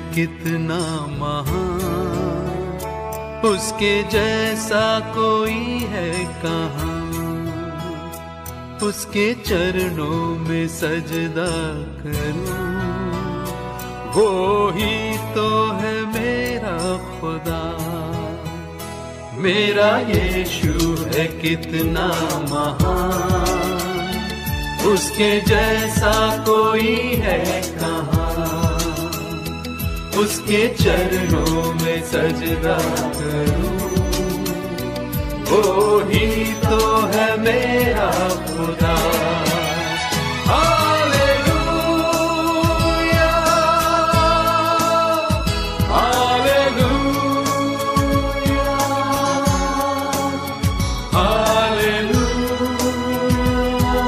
कितना महान, उसके जैसा कोई है कहाँ। उसके चरणों में सजदा करूं, वो ही तो है मेरा खुदा। मेरा यीशु है कितना महान, उसके जैसा कोई है कहाँ। उसके चरणों में सजदा करूं, वो ही तो है मेरा खुदा। हालेलुया, हालेलुया, हालेलुया,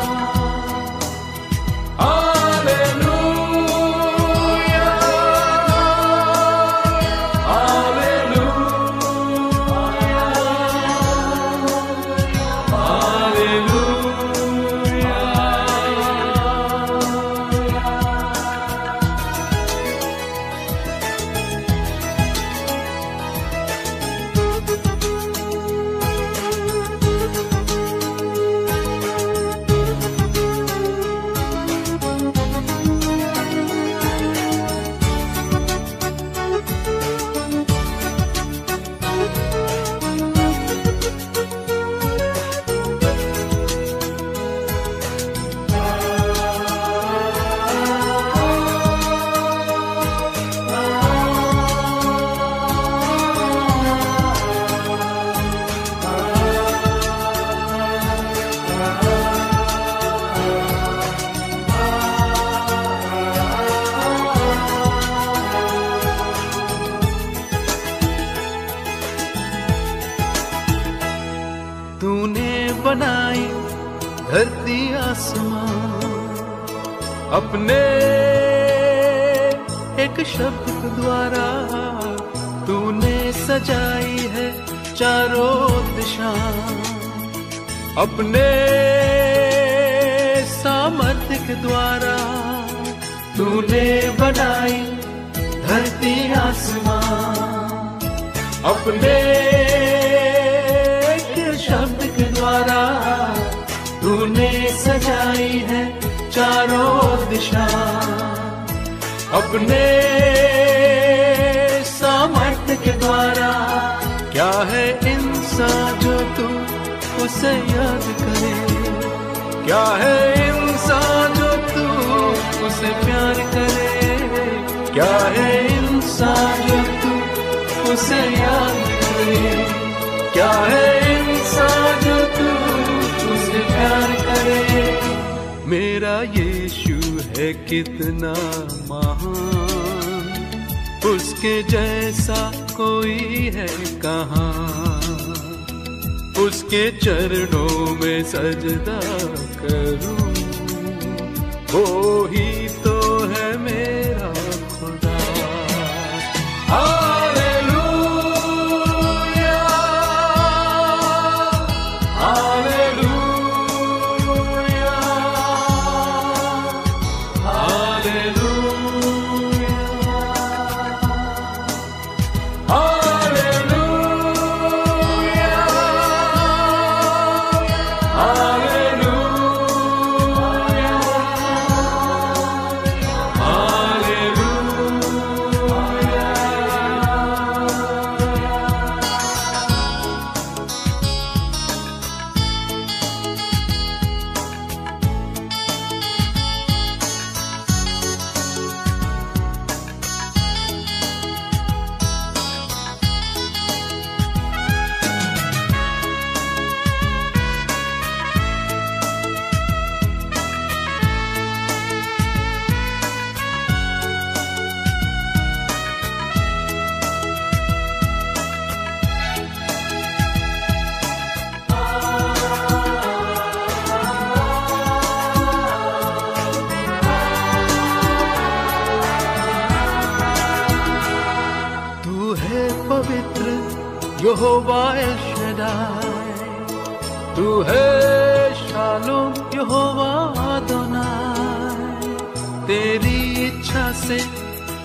हालेलुया, तूने बनाई धरती आसमां अपने एक शब्द द्वारा। तूने सजाई है चारों दिशा अपने सामर्थ्य के द्वारा। तूने बनाई धरती आसमां अपने शब्द के द्वारा। तूने सजाई है चारों दिशा अपने सामर्थ्य के द्वारा। क्या है इंसान जो तू उसे याद करे, क्या है इंसान जो तू उसे प्यार करे। क्या है इंसान जो तू उसे याद करे, क्या है इंसान जो तू उसे प्यार करे। मेरा यीशु है कितना महान, उसके जैसा कोई है कहाँ। उसके चरणों में सजदा करूं, वो ही तो है मेरा खुदा। यहोवा एल शदाई, तू है शालोम यहोवा अदोनाई। तेरी इच्छा से तू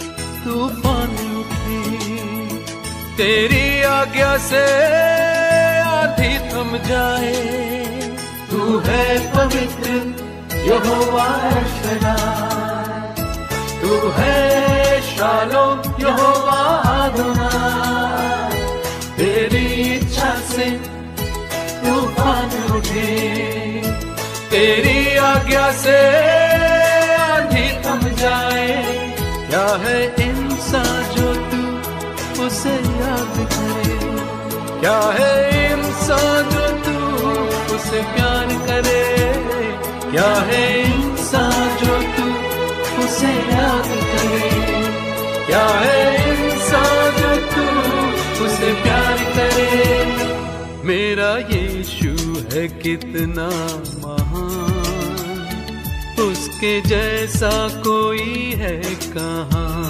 तूफान उठे, तेरी आज्ञा से आंधी थम जाए। तू है पवित्र यहोवा शदाई, तू है शालोम यहोवा अदोनाई। तेरी इच्छा से तूफान उठे, तेरी आज्ञा से आंधी थम जाए। क्या है इंसान जो तू उसे याद करे, क्या है इंसान जो तू उसे प्यार करे, क्या है इंसान जो तू उसे याद करे, क्या है इंसान जो तू उसे प्यार करे। मेरा यीशु है कितना महान, उसके जैसा कोई है कहाँ।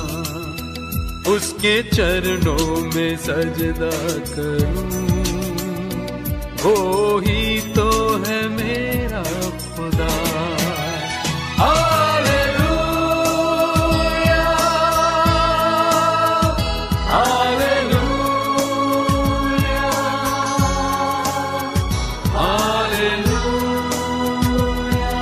उसके चरणों में सजदा करूं, वो ही तो है मेरा खुदा। हालेलुया, हालेलुया, हालेलुया,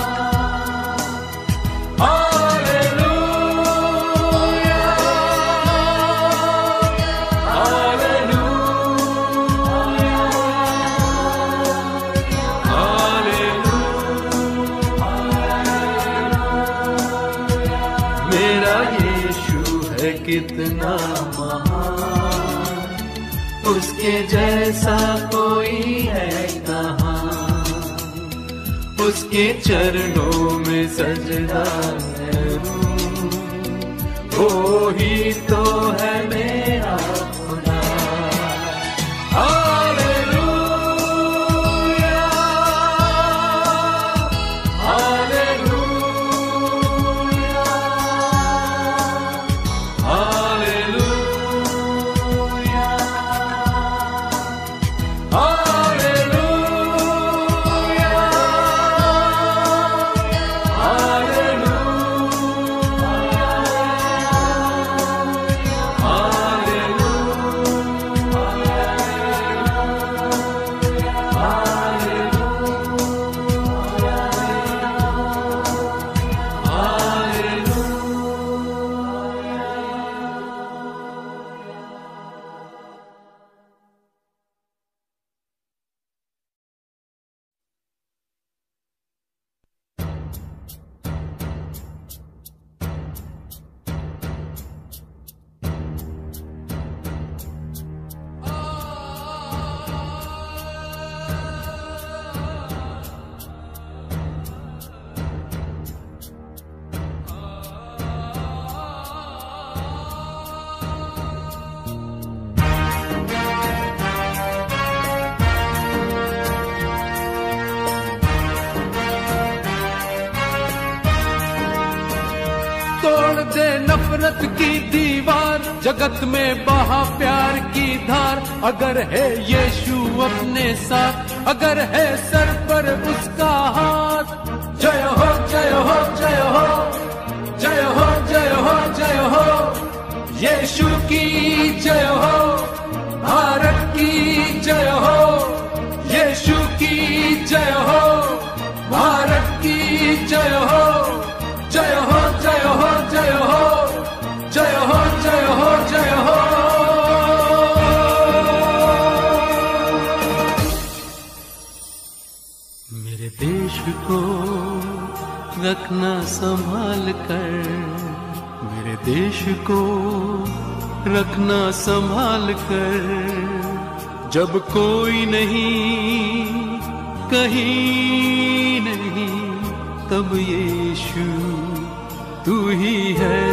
कितना महान, उसके जैसा कोई है कहाँ। उसके चरणों में सजदा करूं, वो ही तो है मेरा खुदा। हालेलुया, हालेलुया, हालेलुया, तोड़ दे नफरत की दीवार, जगत में बहा प्यार की धार। अगर है यीशु अपने साथ, अगर है सर पर उसका हाथ। जय हो जय हो जय हो जय हो जय हो जय हो, यीशु की जय हो, भारत की जय हो, यीशु की जय हो, भारत की जय हो। जय हो जय हो जय हो जय हो जय हो जय हो। मेरे देश को रखना संभाल कर, मेरे देश को रखना संभाल कर। जब कोई नहीं, कहीं नहीं, तब यीशु तू ही है।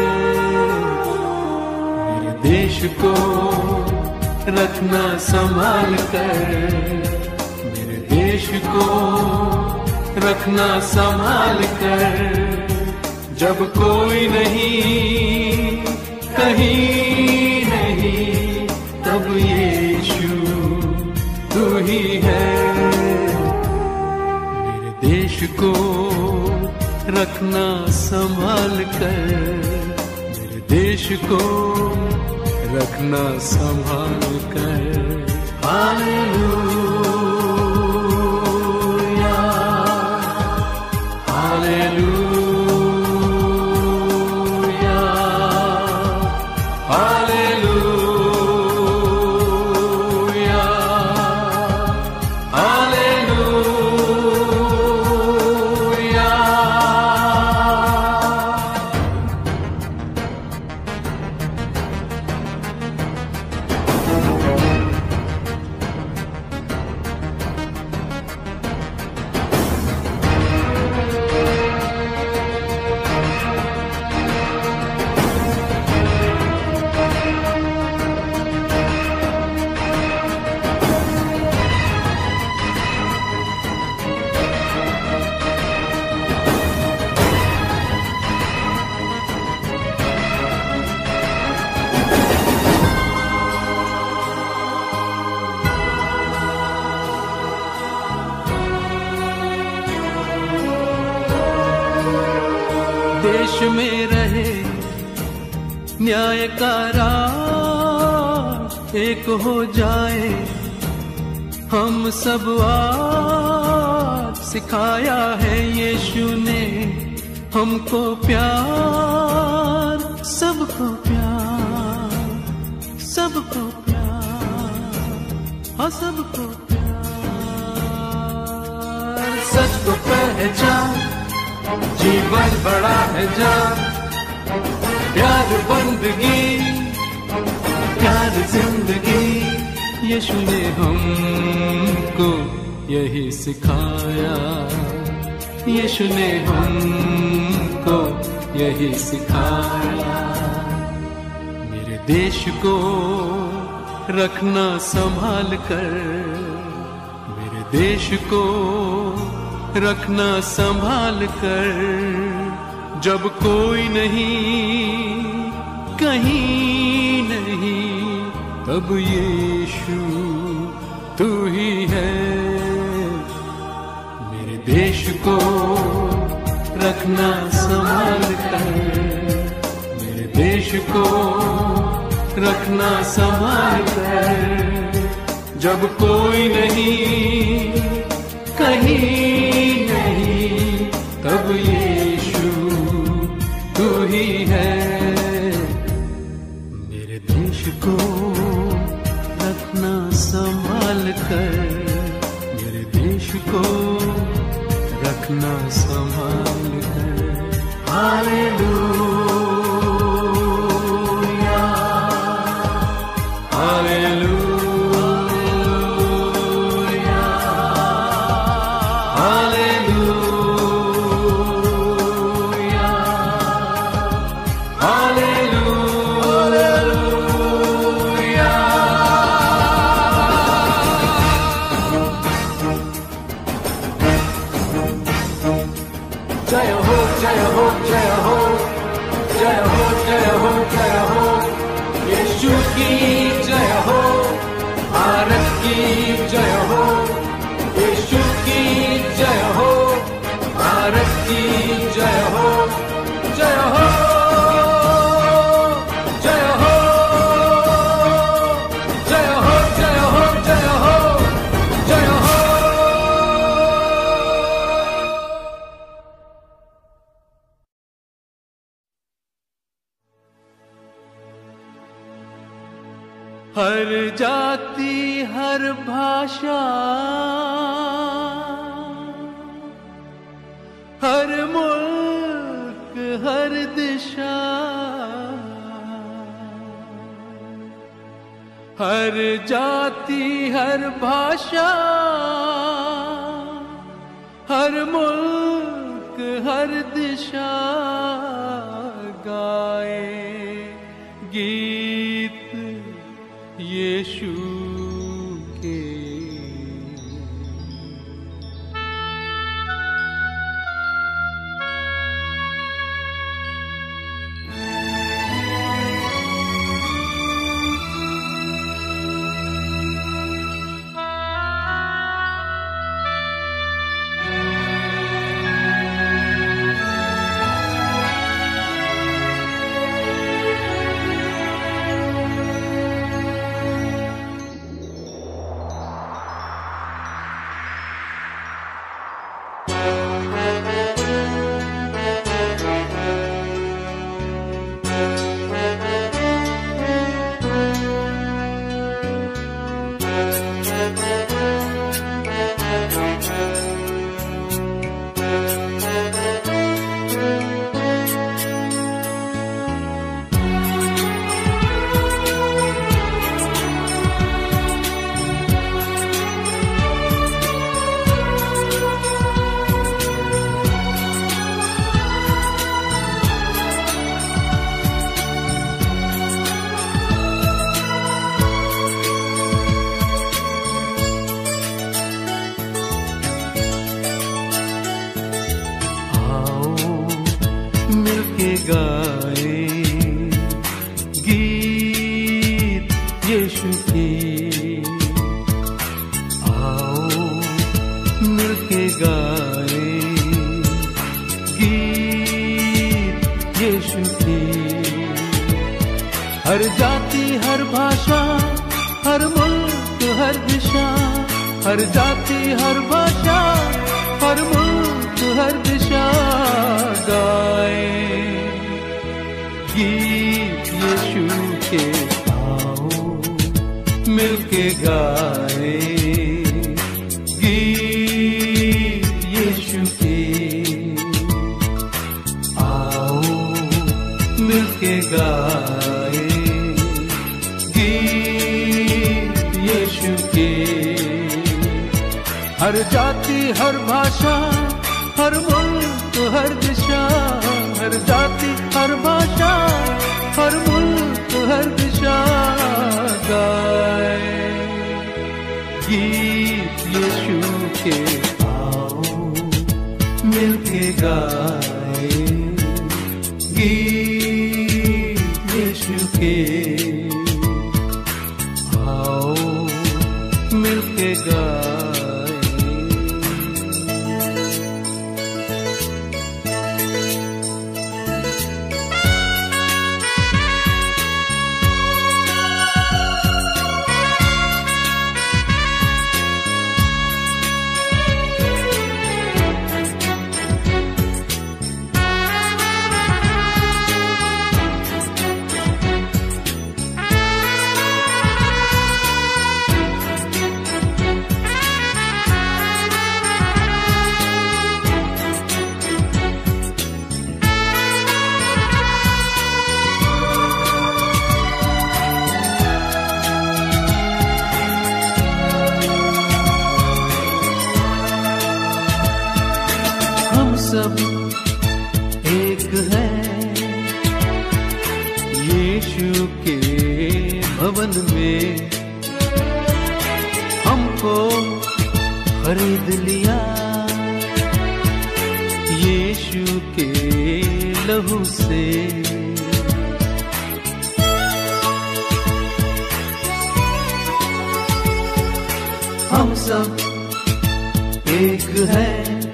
मेरे देश को रखना संभाल कर, मेरे देश को रखना संभाल कर। जब कोई नहीं, कहीं नहीं, तब यीशु तू ही है। मेरे देश को रखना संभाल कर, मेरे देश देश को रखना संभाल कर। Hallelujah, hallelujah, hallelujah, hallelujah. देश में रहे न्याय का राज, एक हो जाए हम सब आज। सिखाया है यीशु ने हमको प्यार, सबको प्यार, सबको प्यार, हाँ सबको प्यार। सच को पहचान, जीवन बड़ा है जान, प्यार बंदगी, प्यार जिंदगी। यीशु ने हमको यही सिखाया, यीशु ने हमको यही सिखाया। मेरे देश को रखना संभाल कर, मेरे देश को रखना संभाल कर। जब कोई नहीं, कहीं नहीं, तब यीशु तू ही है। मेरे देश को रखना संभाल कर, मेरे देश को रखना संभाल कर। जब कोई नहीं, कहीं नहीं, तब यीशु तू ही है। मेरे देश को रखना संभाल कर, मेरे देश को रखना संभाल कर। हालेलुया, हालेलुया, जय हो, जय हो, जय हो, जय हो, जय हो, जय हो। यीशु की जय हो, भारत की जय हो। यीशु की जय हो, भारत की जय हो। जय हो, जय हो, जय हो, जय हो, जय हो, जय हो। हर जाति, हर भाषा, हर मुल्क, हर दिशा, हर जाति, हर भाषा, हर मुल्क, हर दिशा गाए गीत यीशु के। यीशु की। आओ मिलके गाए गीत यीशु की। हर जाति हर भाषा हर मुल्क हर दिशा, हर जाति हर भाषा हर मुल्क हर दिशा गाए गीत यीशु के। आओ मिलके गाए गीत यीशु के। आओ मिलके गाए गीत यीशु के। हर जाति हर भाषा हर मुल्क हर दिशा, हर जाति हर भाषा हर मुल्क हर दिशा गाए गीत यीशु के। आओ मिलके गाए गीत यीशु के। आओ मिलके गाए। सब एक है यीशु के भवन में, हमको खरीद लिया यीशु के लहू से। हम सब एक है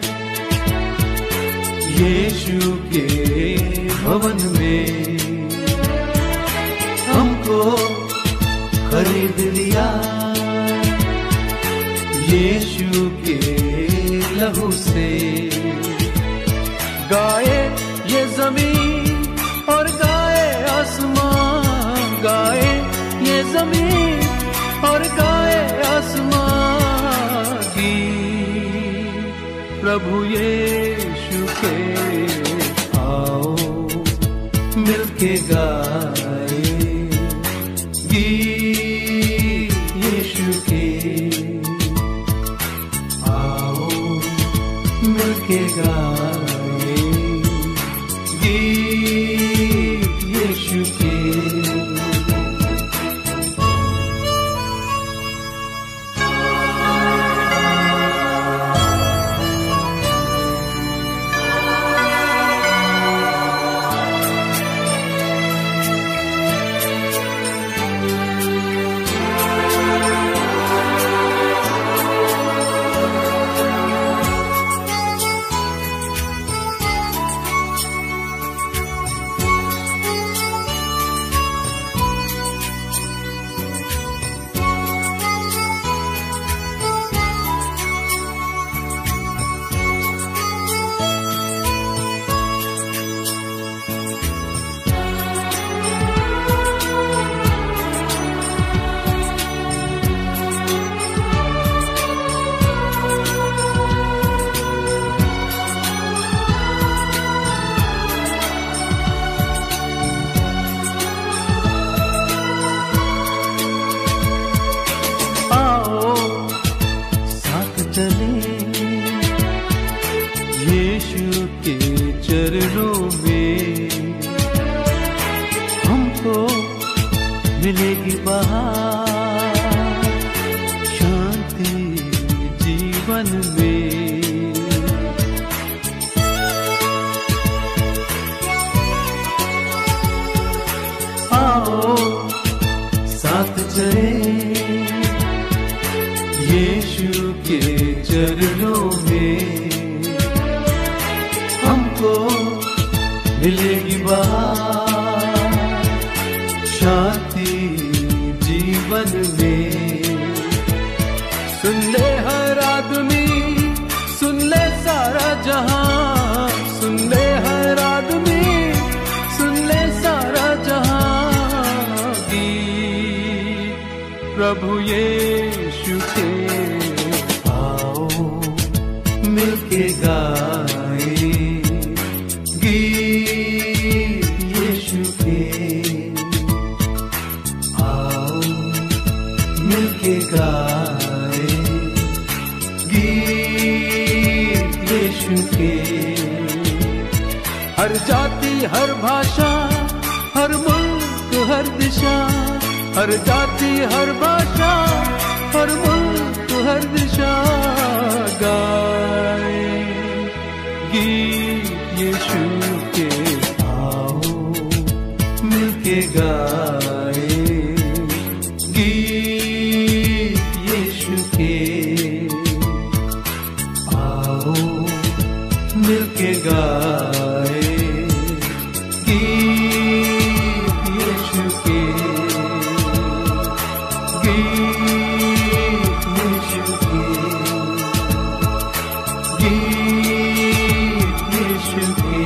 यीशु के भवन में, हमको खरीद लिया यीशु के लहू से। गाए ये जमीन और गाए आसमान, गाए ये जमीन और गाए आसमान की प्रभु यीशु के। आओ मिलके गाए गीत यीशु के। आओ मिलके गाए गीत यीशु के। जाए यीशु के चरणों में, हमको मिलेगी बात शांति जीवन में। सुन ले हर आदमी, सुन ले सारा जहां, सुन ले हर आदमी, सुन ले सारा जहां, गीत प्रभु यीशु के। आओ मिलके गाए गीत यीशु के, आओ मिलके गाए गीत यीशु के। हर जाति हर भाषा हर मुल्क हर दिशा, हर जाति हर भाषा हर मुल्क हर दिशा, गाए गीत यीशु के। आओ मिलके गाए गीत यीशु के, आओ मिलके गाए गीत यीशु के, गीत यीशु के, गीत यीशु के।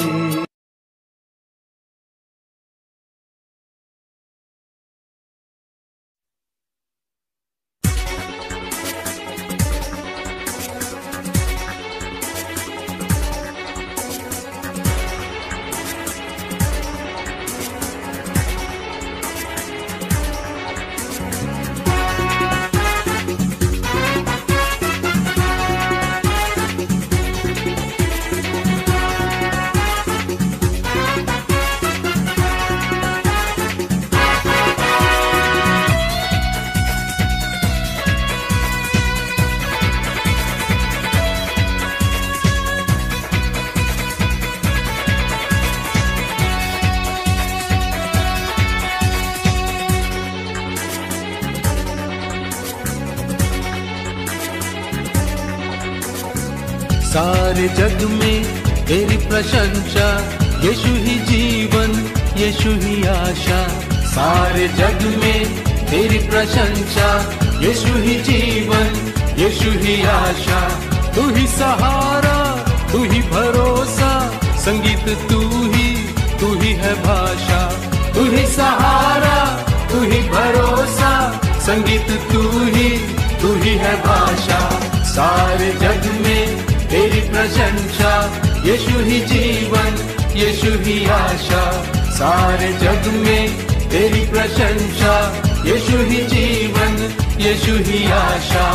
सारे जग में तेरी प्रशंसा, यीशु ही जीवन यीशु ही आशा। सारे जग में तेरी प्रशंसा, यीशु ही जीवन यीशु ही आशा। तू ही सहारा तू ही भरोसा, संगीत तू ही है भाषा। तू ही सहारा तू ही भरोसा, संगीत तू ही है भाषा। सारे जग में तेरी प्रशंसा, यीशु ही जीवन यीशु ही आशा। सारे जग में तेरी प्रशंसा, यीशु ही जीवन यीशु ही आशा।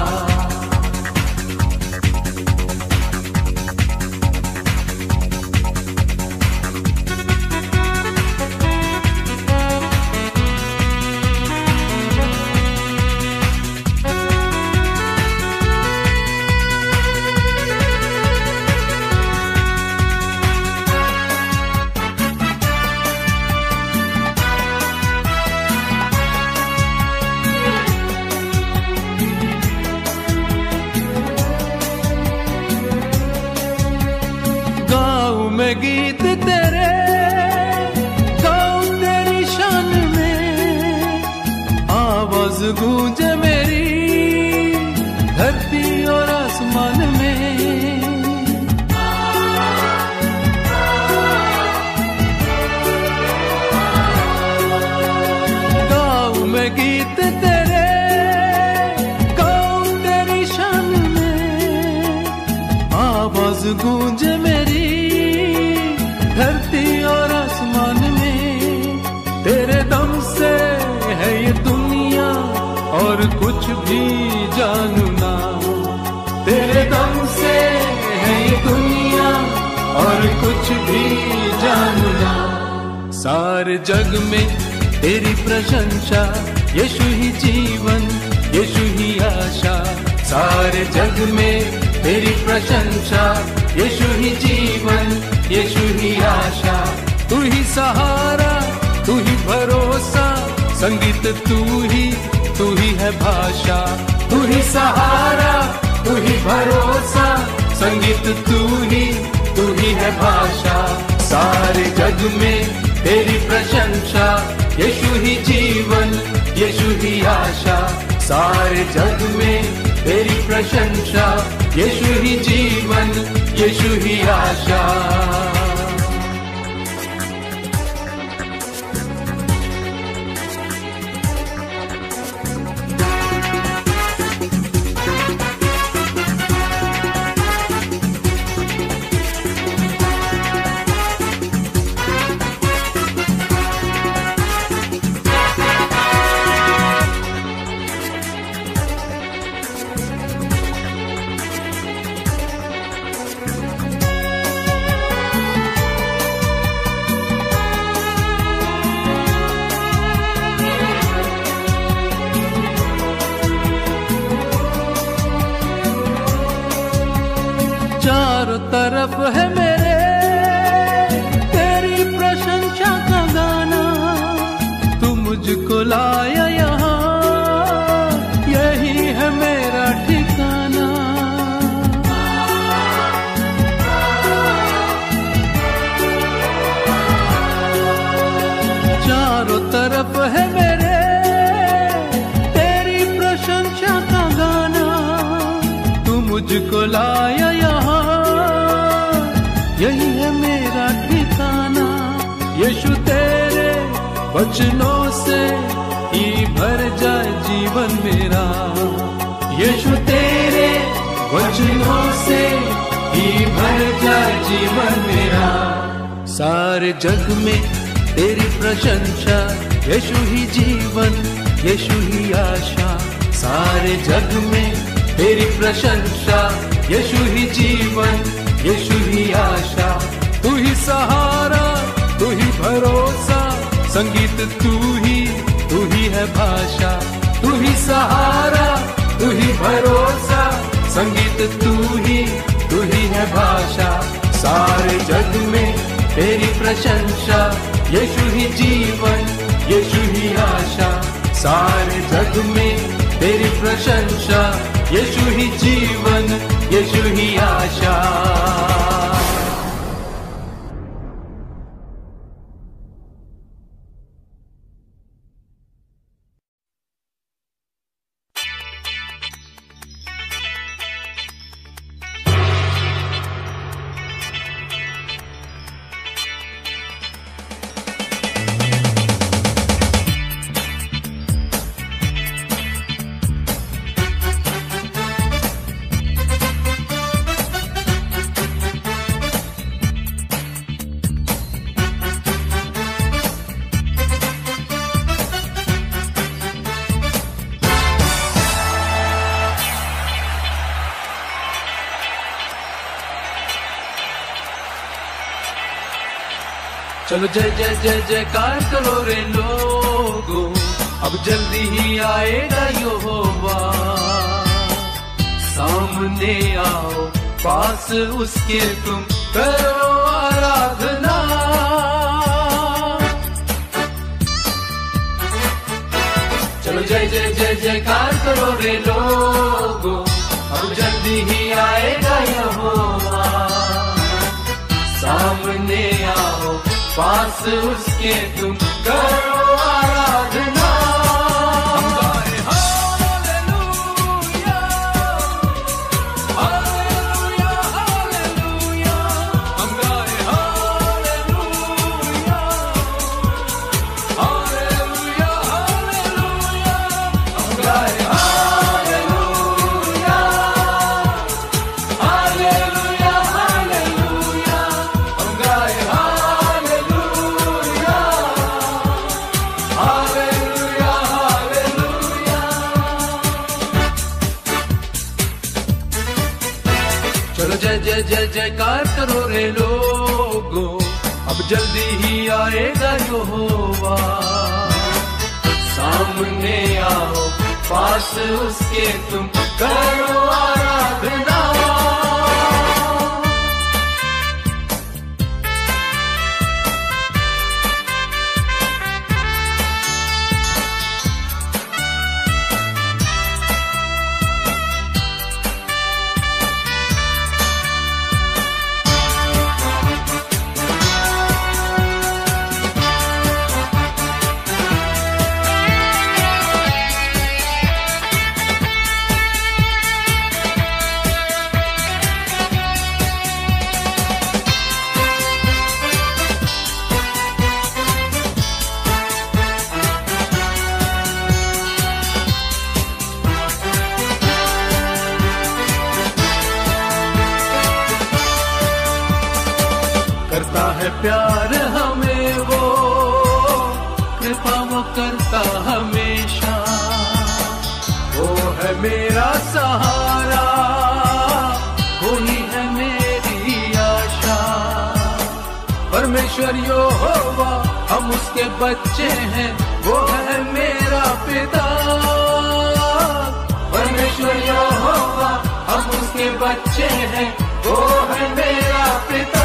मैं गीत तेरे गाऊं तेरी शान में, आवाज गूंजे मेरी धरती और आसमान में। गाऊं मैं गीत तेरे गाऊं तेरी शान में, आवाज गूंजे मेरी धरती और आसमान में। तेरे दम से है ये दुनिया और कुछ भी जानू ना, तेरे दम से है ये दुनिया और कुछ भी जानू ना। सारे जग में तेरी प्रशंसा, यीशु ही जीवन यीशु ही आशा। सारे जग में तेरी प्रशंसा, यीशु ही जीवन यीशु ही आशा। तू ही सहारा तू ही भरोसा, संगीत संगीत तू ही है भाषा, तू ही सहारा, तू ही भरोसा। संगीत तू ही है भाषा, सारे जग में तेरी प्रशंसा। यीशु ही जीवन, यीशु ही आशा, सारे जग में तेरी प्रशंसा। यीशु ही जीवन, यीशु ही आशा। चारों तरफ है मेरे तेरी प्रशंसा का गाना। तू मुझको लाया यहाँ, यही है मेरा ठिकाना। चारों तरफ है मेरे तेरी प्रशंसा का गाना। तू मुझको लाया यहाँ, यही है मेरा ठिकाना। यीशु तेरे वचनों से ही भर जाए जीवन मेरा। यीशु तेरे वचनों से ही भर जाए जीवन मेरा। सारे जग में तेरी प्रशंसा। यीशु ही जीवन, यीशु ही आशा, सारे जग में तेरी प्रशंसा। यीशु ही जीवन, यीशु ही आशा, तू ही सहारा, तू ही भरोसा। संगीत तू ही है भाषा, तू ही सहारा, तू ही भरोसा। संगीत तू ही है भाषा, सारे जग में तेरी प्रशंसा। यीशु ही जीवन, यीशु ही आशा, सारे जग में तेरी प्रशंसा। यीशु ही जीवन, यीशु ही आशा। चलो जय जय जय जयकार करो रे लोगों, अब जल्दी ही आएगा यहोवा। सामने आओ, पास उसके तुम करो आराधना। चलो जय जय जय जयकार करो रे लोगों, अब जल्दी ही आएगा यहोवा। सामने आओ, पास उसके तुम करो आराधना। हम गाए हालेलुया, हालेलुया, हालेलुया। हम गाए हालेलुया, हालेलुया, हालेलुया। हम गाए हालेलुया, हालेलुया, हालेलुया। हम गाए जय जय जय जयकार करो रे लोगों, अब जल्दी ही आएगा यहोवा। सामने आओ, पास उसके तुम करो आराधना। प्यार हमें वो कृपा वो करता हमेशा। वो है मेरा सहारा, वही है मेरी आशा। परमेश्वर यहोवा हम उसके बच्चे हैं, वो है मेरा पिता। परमेश्वर यहोवा हम उसके बच्चे हैं, वो है मेरा पिता।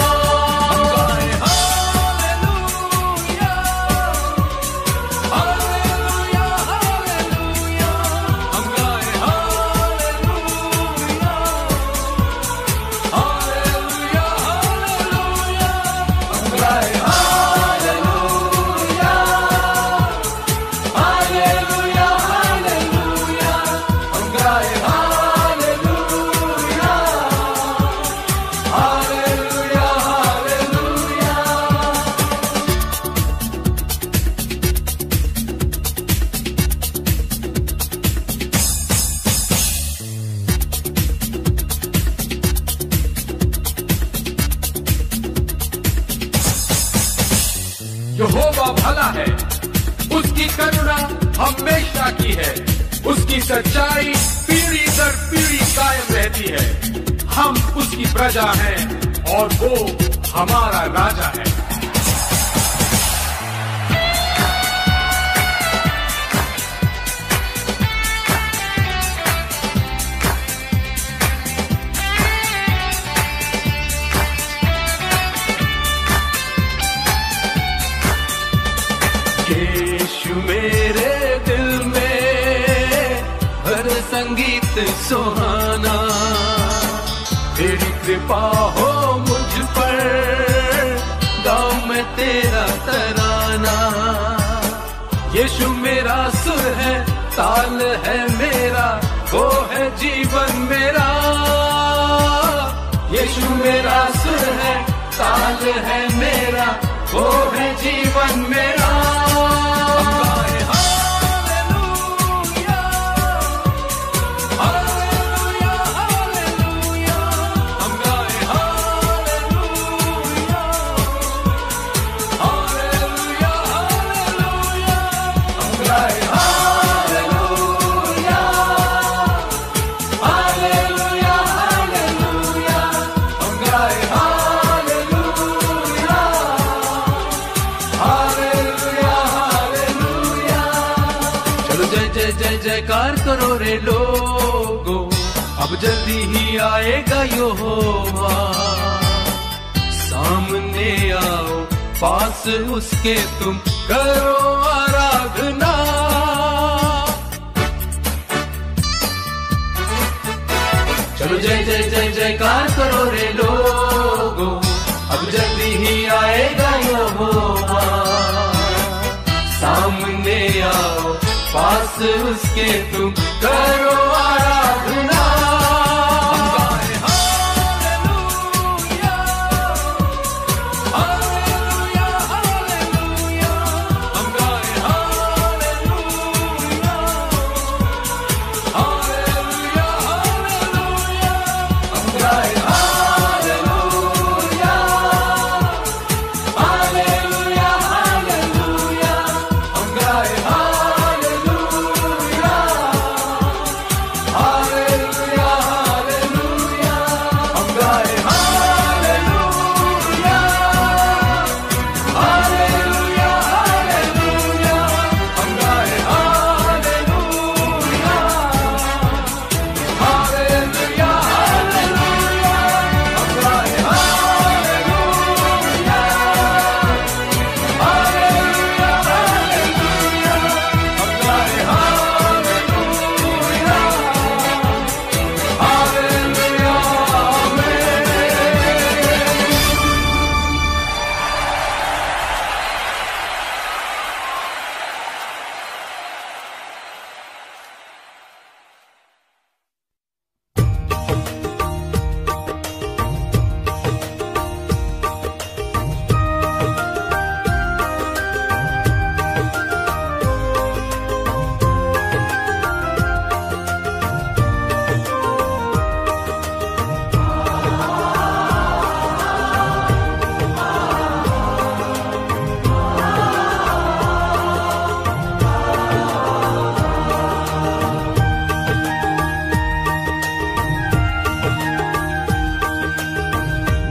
यहोवा भला है, उसकी करुणा हमेशा की है, उसकी सच्चाई पीढ़ी दर पीढ़ी कायम रहती है। हम उसकी प्रजा हैं और वो हमारा राजा है। यीशु मेरे दिल में हर संगीत सुहाना, तेरी कृपा हो मुझ पर, गाऊं मैं तेरा तराना। यीशु मेरा सुर है, ताल है मेरा, वो है जीवन मेरा। यीशु मेरा सुर है, ताल है मेरा, वो है जीवन मेरा। जय जयकार करो रे लोगो, अब जल्दी ही आएगा यहोवा। सामने आओ, पास उसके तुम करो आराधना। चलो जय जय जय जयकार करो रे लोगो, अब जल्दी ही आएगा यहोवा। सामने आओ, पास उसके तुम करो आराधना। Hallelujah.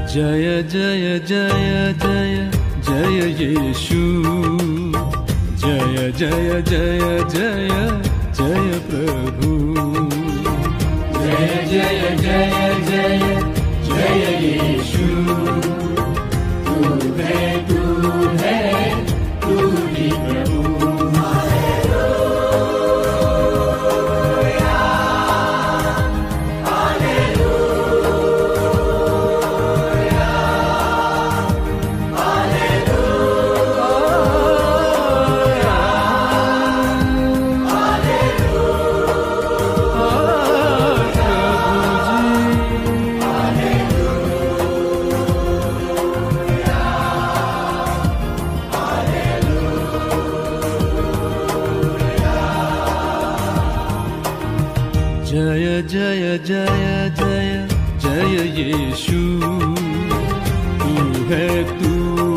जय जय जय जय जय यीशु, जय जय जय जय जय प्रभु। जय जय जय जय जय यीशु, तू है तू ही प्रभु। जय जय जय जय जय यीशु, तू है तू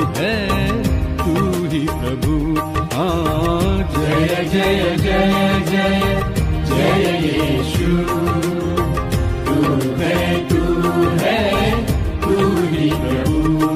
ही प्रभु। जय जय जय जय जय यीशु, तू है तू ही प्रभु।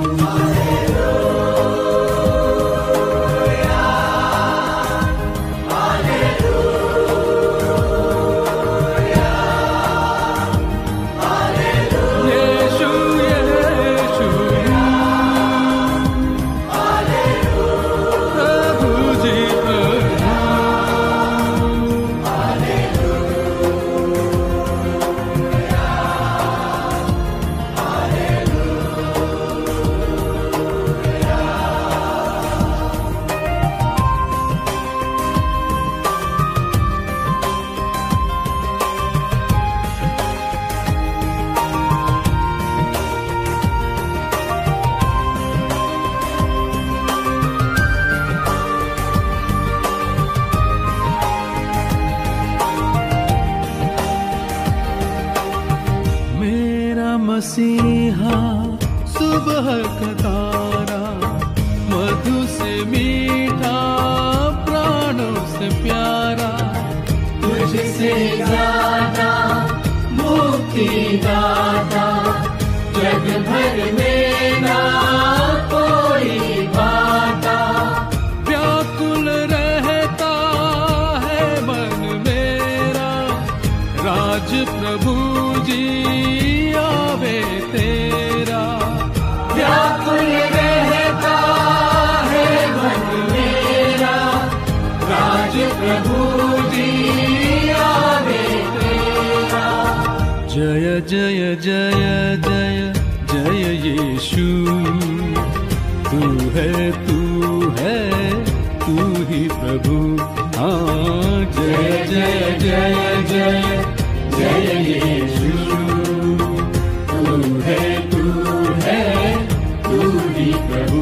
मसीहा सुबह का तारा, मधु से मीठा प्राणों से प्यारा, तुझसे ज्यादा मुक्ति दाता, जग भर में ना कोई भाता। व्याकुल रहता है मन मेरा, राज प्रभु जी आवे तेरा। व्याकुल रहता है मन मेरा, राज प्रभु जी आवे तेरा। जय जय जय जय जय यीशु, तू है तू ही प्रभु। जय जय जय जय जय यीशु, तू है तू ही प्रभु।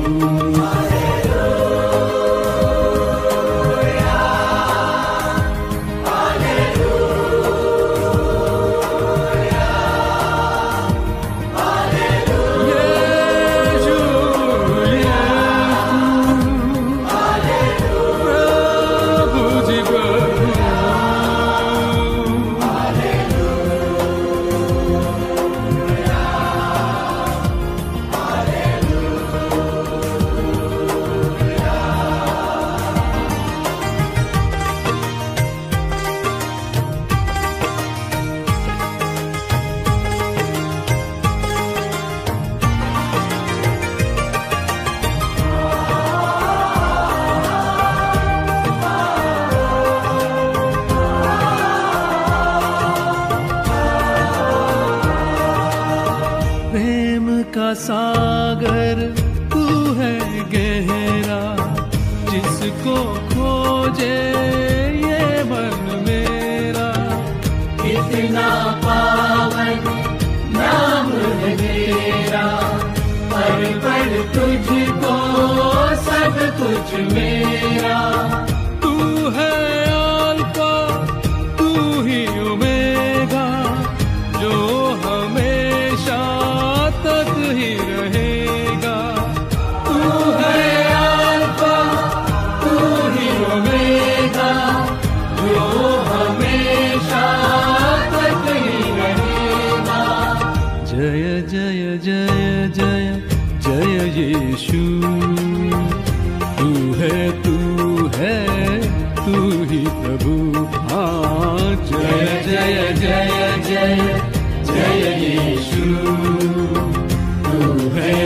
सागर तू है गहरा, जिसको खोजे ये मन मेरा। कितना पावन नाम है तेरा, पल पल तुझको सब कुछ मेरा। तू है अल्फा तू ही ओमेगा, जो हमेशा तक ही रहेगा। तू है अल्फा तू ही ओमेगा, जो हमेशा तक ही रहेगा। जय जय जय जय जय जय जय यीशु, तू है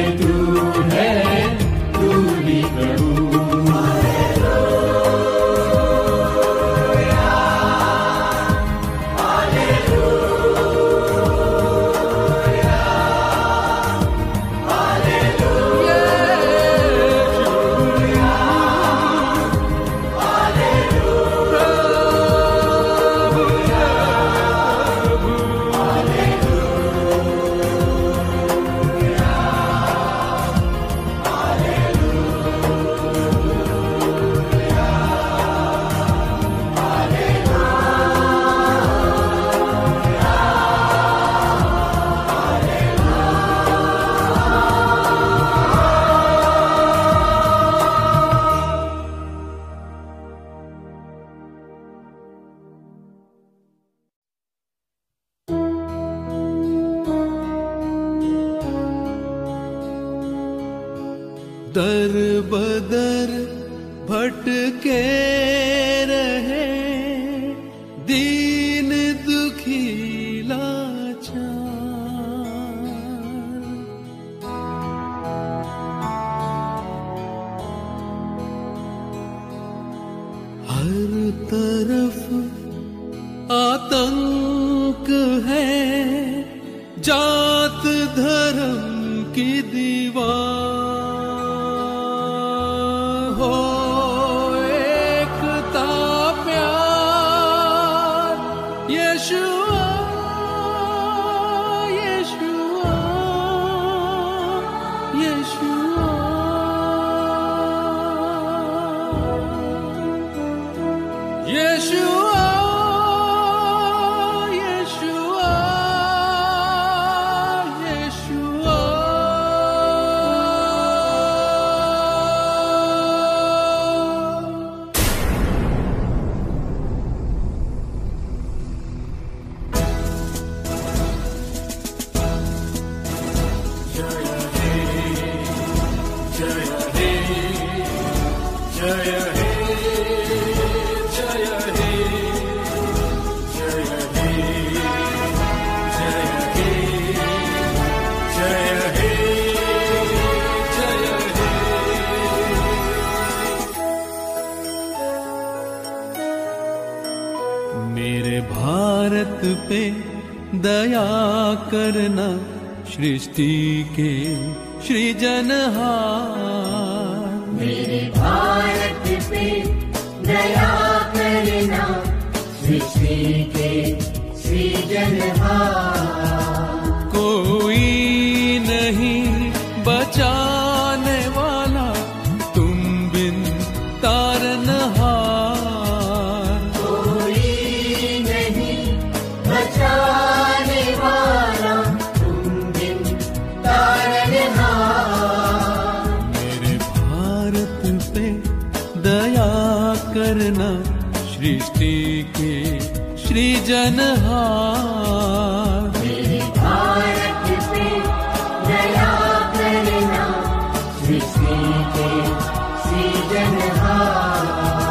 तू ही प्रभु। दर बदर भटके रहे दीन दुखी लाचार, हर तरफ आतंक है, जात धर्म की दीवार, भारत पे दया करना सृष्टि के सृजनहार, मेरे भारत पे दया करना सृष्टि के सृजनहार। कोई नहीं बचाने वाला तुम बिन तारनहार, कोई नहीं बचाने वाला तुम बिन तारनहार। मेरे भारत पे दया करना सृष्टि के सृजनहार, मेरे भारत पे दया करना सृष्टि के सृजनहार।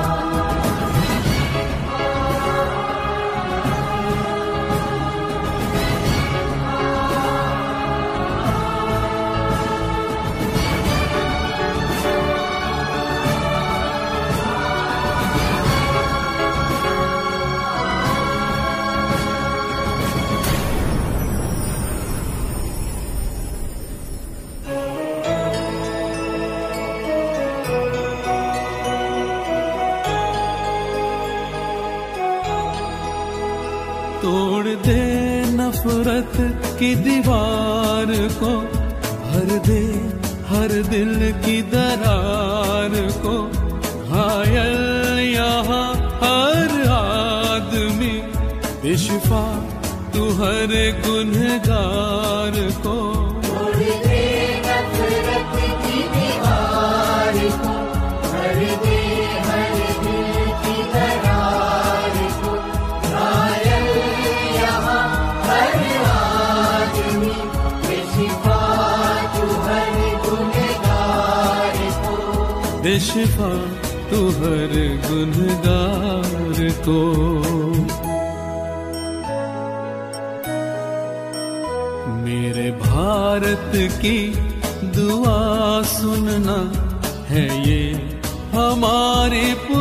तोड़ दे नफरत की दीवार को, भर दे हर दिल की दरार को, घायल यहाँ हर आदमी, बेशिफा तू हर गुनहगार को। तोड़ दे नफरत की दीवार को, भर दे हर दिल की दरार को, घायल यहाँ हर आदमी, बेशिफा तू हर गुनहगार को, बेशिफा तू हर गुनहगार को। भारत की दुआ सुनना है ये हमारी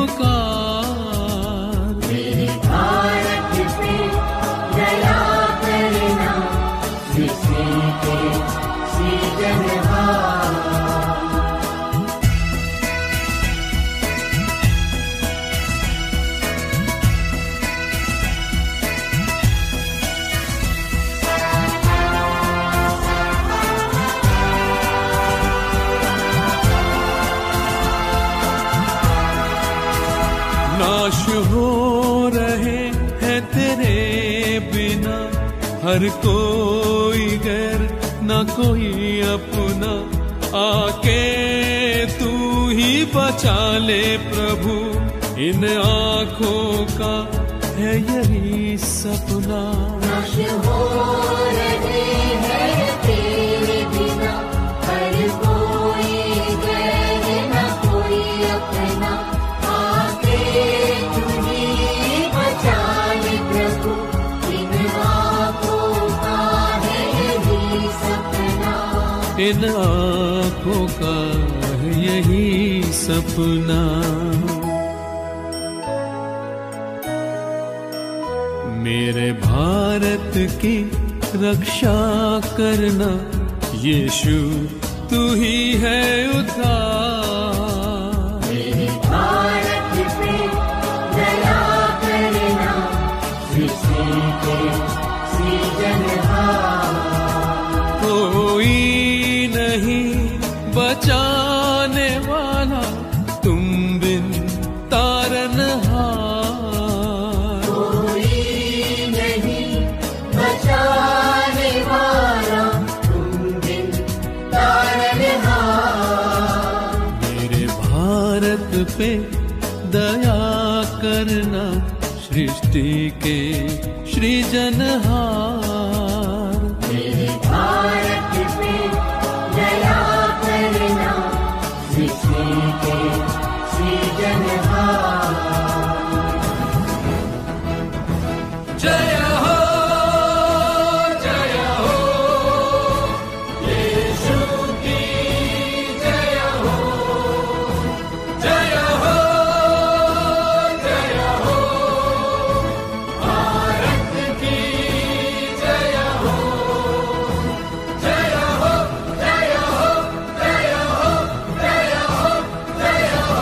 पुकार। मेरे भारत पे दया करना, सृष्टि के सृजनहार। नाश हो रहे हैं तेरे बिना हर कोई गैर न कोई अपना, आके तू ही बचा ले प्रभु, इन आँखों का है यही सपना। नाश हो रहे हैं तेरे बिना हर कोई गैर न कोई अपना, आके तू ही बचा ले प्रभु, इन आँखों का है यही सपना। इन आँखों का है यही सपना। मेरे भारत की रक्षा करना, यीशु तू ही है उद्धार। मेरे भारत पे दया करना, सृष्टि के सृजनहार। कोई नहीं बचाने वाला तुम बिन तारनहार। कोई नहीं बचाने वाला तुम बिन तारनहार। मेरे भारत पे दया करना, सृष्टि के सृजनहार। मेरे भारत पे दया करना, सृष्टि के सृजनहार। जय हो यीशु की जय हो, जय हो भारत की जय हो, जय हो जय हो जय हो जय हो जय हो।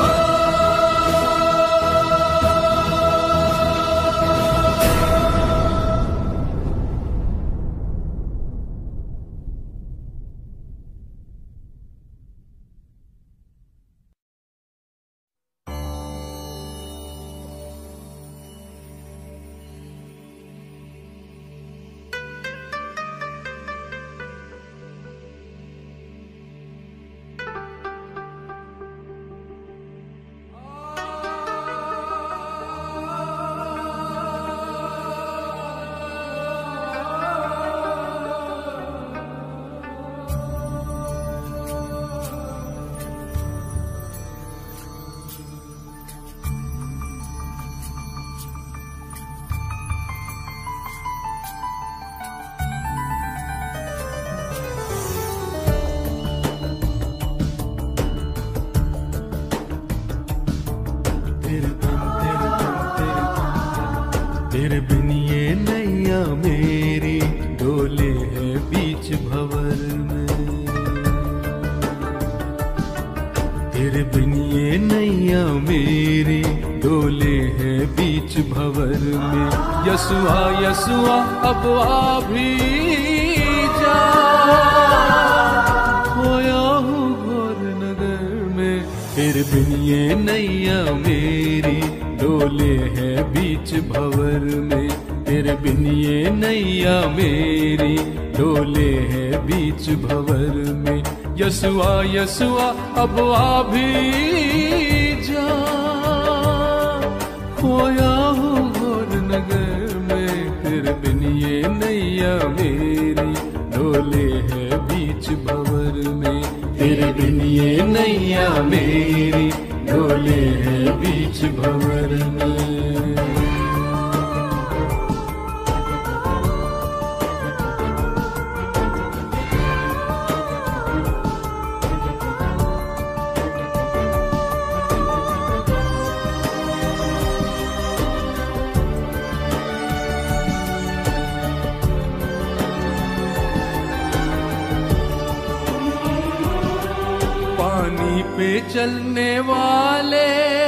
तेरे बिन ये नैया मेरी डोले है बीच भंवर में। तेरे बिन ये नैया मेरी डोले है बीच भंवर में। यसूआ यसूआ अब आ भी जा, खोया हूँ घोर नगर में। तेरे बिन ये नैया मेरी डोले है बीच भंवर में। तेरे बिन ये नैया मेरी डोले है बीच भंवर में। यसूआ यसूआ अब आ भी जा, खोया हूँ घोर नगर में। तेरे बिन ये नैया मेरी डोले है बीच भंवर में। तेरे बिन ये नैया मेरी डोले है बीच भंवर में। पे चलने वाले,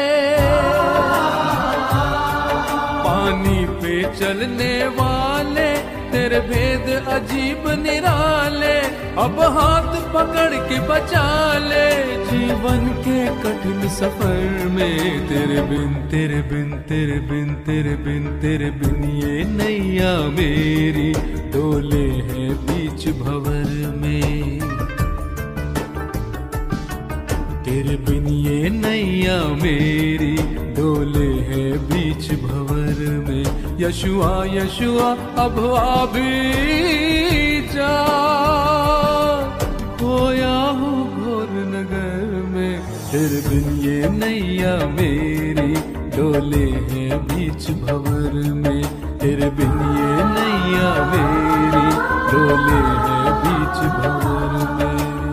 पानी पे चलने वाले, तेरे भेद अजीब निराले, अब हाथ पकड़ के बचा ले जीवन के कठिन सफर में। तेरे बिन तेरे बिन तेरे बिन तेरे बिन तेरे बिन ये नैया मेरी डोले है बीच भंवर में। तेरे बिन ये नैया मेरी डोले है बीच भंवर में। यशुआ यशुआ अब आ भी जा, खोया हूँ घोर नगर में। तेरे बिन ये नैया मेरी डोले है बीच भंवर में। तेरे बिन ये नैया मेरी डोले है बीच भंवर में।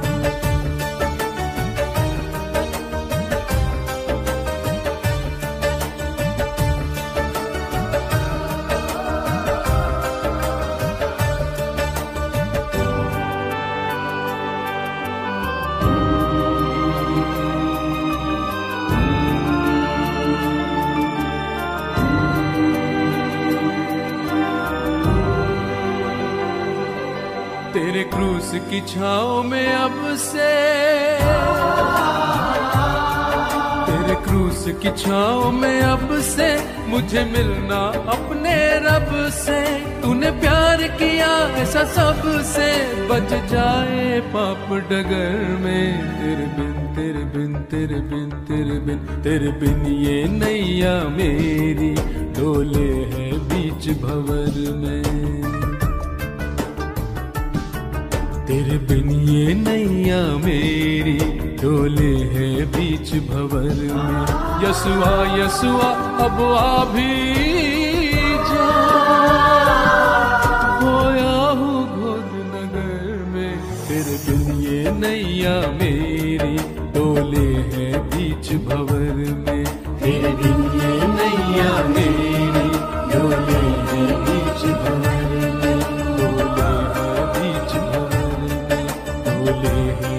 तेरे क्रूस की छाओ में अब से, तेरे क्रूस की छाओ में अब से मुझे मिलना अपने रब से। तूने प्यार किया ऐसा सबसे, बच जाए पाप डगर में। तेरे बिन तेरे बिन तेरे बिन तेरे बिन तेरे बिन ये नैया मेरी डोले है बीच भंवर में। तेरे बिन ये नैया मेरी डोले है बीच भंवर में। यशुआ यशुआ अब आ भी जा, खोया हूँ घोर नगर में। तेरे बिन ये नैया मेरी डोले है बीच भंवर में। तेरे बिन ये नैया मेरी डोले है बीच भंवर में। डोले है बीच भंवर में, डोले है